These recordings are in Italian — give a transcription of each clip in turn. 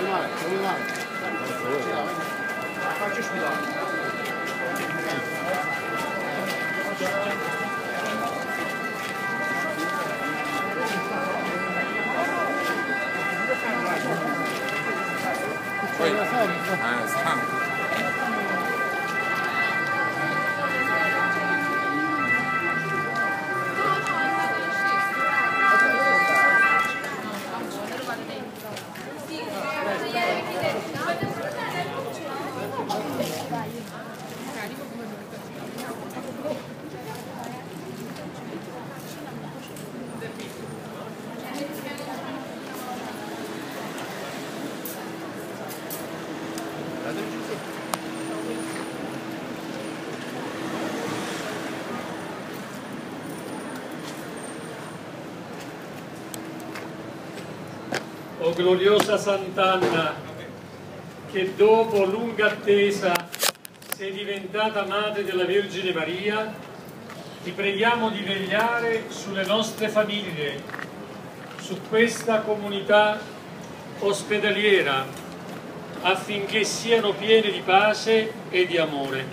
O gloriosa Sant'Anna, che dopo lunga attesa sei diventata madre della Vergine Maria, ti preghiamo di vegliare sulle nostre famiglie, su questa comunità ospedaliera, affinché siano piene di pace e di amore.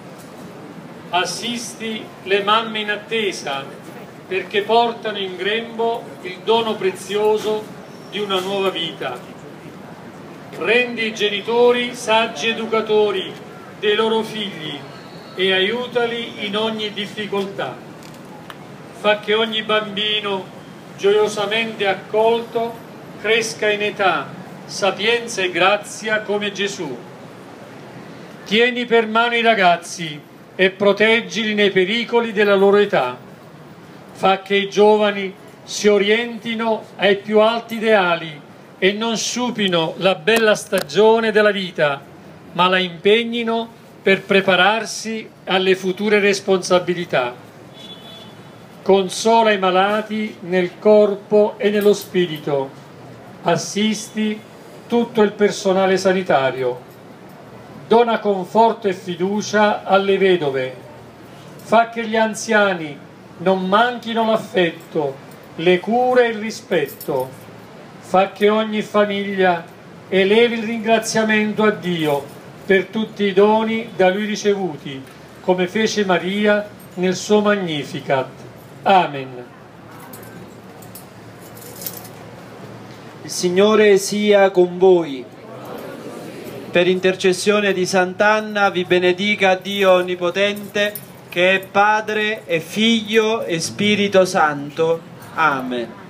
Assisti le mamme in attesa, perché portano in grembo il dono prezioso di una nuova vita. Rendi i genitori saggi educatori dei loro figli e aiutali in ogni difficoltà. Fa che ogni bambino gioiosamente accolto cresca in età, sapienza e grazia come Gesù. Tieni per mano i ragazzi e proteggili nei pericoli della loro età. Fa che i giovani si orientino ai più alti ideali e non supino la bella stagione della vita, ma la impegnino per prepararsi alle future responsabilità. Consola i malati nel corpo e nello spirito. Assisti tutto il personale sanitario. Dona conforto e fiducia alle vedove. Fa che gli anziani non manchino l'affetto, le cure e il rispetto. Fa che ogni famiglia elevi il ringraziamento a Dio per tutti i doni da Lui ricevuti, come fece Maria nel suo Magnificat. Amen. Il Signore sia con voi. Per intercessione di Sant'Anna vi benedica Dio Onnipotente, che è Padre e Figlio e Spirito Santo. Amen.